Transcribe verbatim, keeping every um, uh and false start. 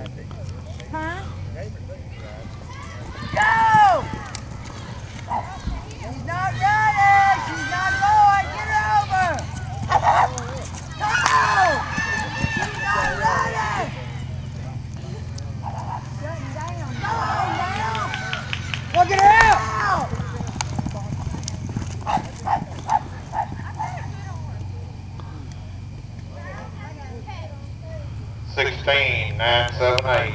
Huh? Go! She's not ready! She's not going! Get her over! Go! She's not ready! Shutting down. Go now! Look at her out! sixteen, nine, seven, eight.